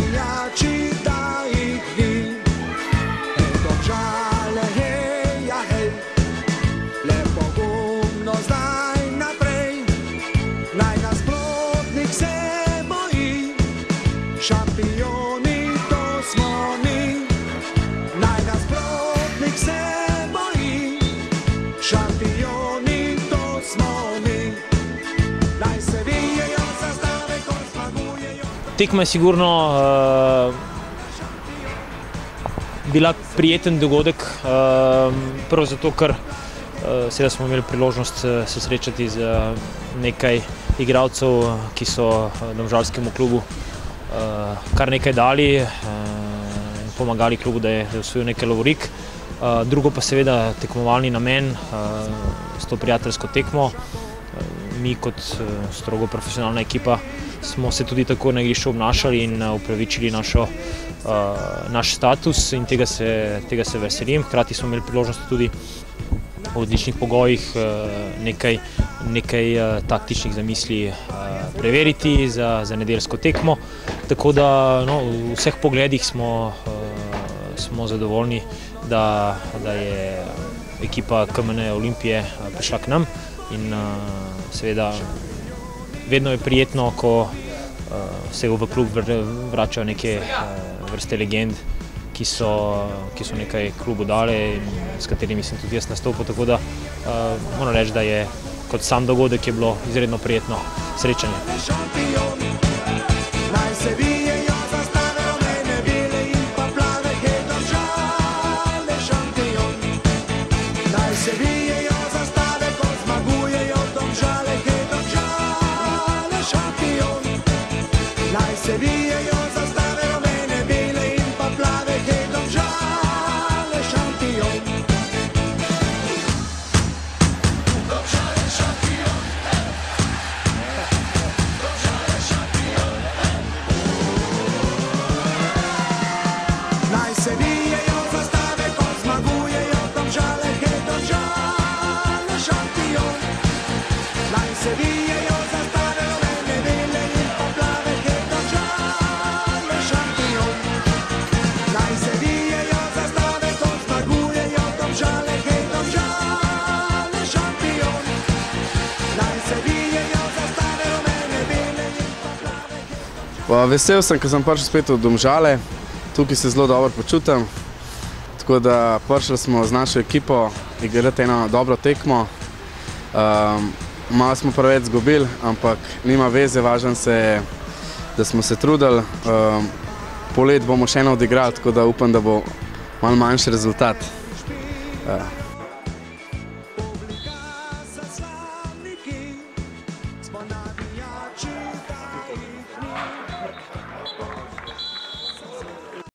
navijači, da jih ni. Domžale, hej, ja, hej, le pogumno zdaj naprej, naj nasprotnik se boji, šampioni to smo mi. Naj nasprotnik se boji, šampioni to smo mi. Naj se vijejo zastave, ko zmagujejo. Tekma je sigurno bila prijeten dogodek, prvo zato, ker seveda smo imeli priložnost se srečati z nekaj igralcev, ki so domžalskemu klubu kar nekaj dali, pomagali klubu, da je osvojil nekaj lovorik. Drugo pa seveda tekmovalni namen s to prijateljsko tekmo. Mi kot strogo profesionalna ekipa smo se tudi tako na igrišču obnašali in upravičili naš status in tega se veselim. Hkrati smo imeli priložnost tudi v odličnih pogojih nekaj taktičnih zamisli preveriti za nedeljsko tekmo. Tako da v vseh pogledih smo zadovoljni, da je ekipa KMN Olimpije prišla k nam in seveda vedno je prijetno, ko se v klub vračajo neke vrste legend, ki so nekaj klubu dale in s katerimi sem tudi jaz nastopil, tako da moram reči, da je kot sam dogodek je bilo izredno prijetno srečanje. Vesel sem, ker sem prišel spet v Domžale, tukaj se zelo dobro počutim, tako da prišli smo z našo ekipo igrati eno dobro tekmo. Malo smo preveč izgubili, ampak nima veze, važno je, da smo se trudili. Poleti bomo še eno odigrali, tako da upam, da bo malo manjši rezultat.